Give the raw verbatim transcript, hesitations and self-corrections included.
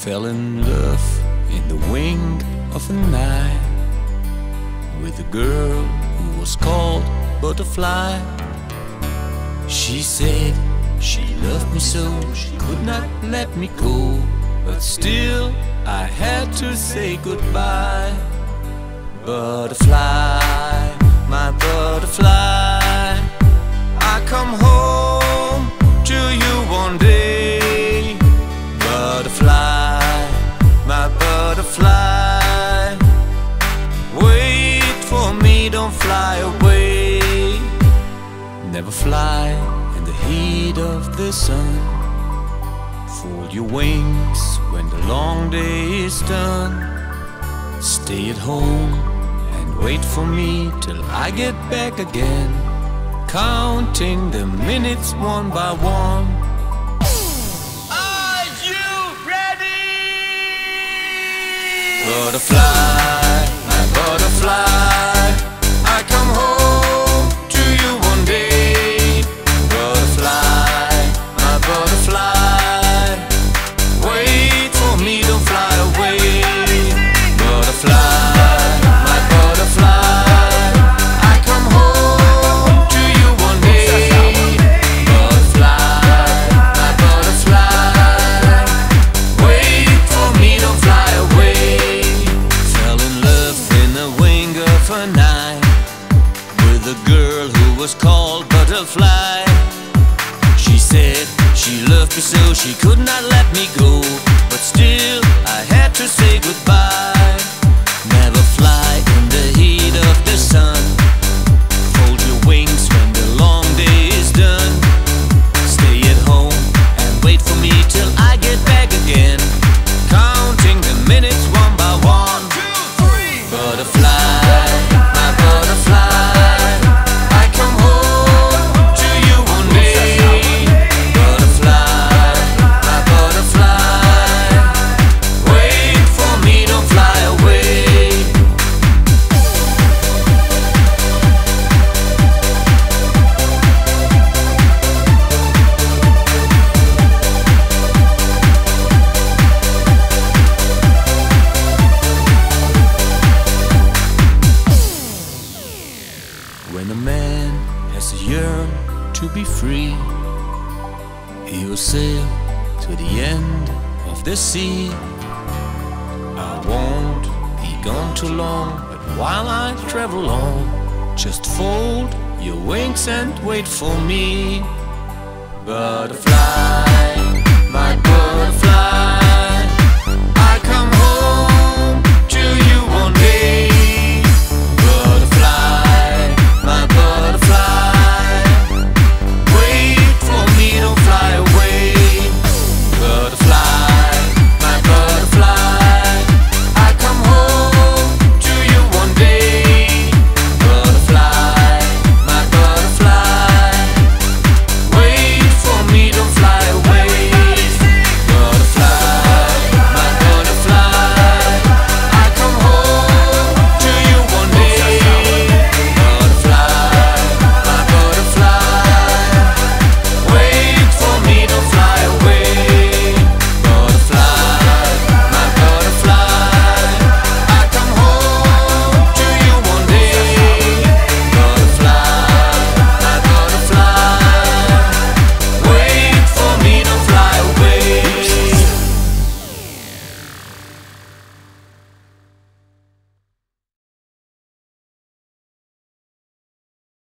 fell in love in the wing of a night with a girl who was called Butterfly. She said she loved me so she could not let me go, but still I had to say goodbye. Butterfly, my butterfly, I come home to you one day. Butterfly, my butterfly, wait for me, don't fly away. Never fly in the heat of the sun. Fold your wings when the long day is done. Stay at home and wait for me till I get back again, counting the minutes one by one. Are you ready? Butterfly, my butterfly, I come home to you one day. Butterfly, my butterfly, wait for me, don't fly away. Butterfly, my butterfly, I come home to you one day. Butterfly, my butterfly, wait for me, don't fly away. Fell in love in the wing of a night with a girl who was called Butterfly. She said she loved me so she could not let me go, but still I had to say goodbye. Never fly in the heat of the sun. Fold your wings when the long day is done. Stay at home and wait for me till I get back again, counting the minutes one by one. Butterfly, my butterfly, I come home to you one day. Butterfly, my butterfly, wait for me, don't fly away. When a man has to yearn to be free, he will sail to the end of the sea. I won't be gone too long, but while I travel on, just fold your wings and wait for me. Butterfly, my butterfly,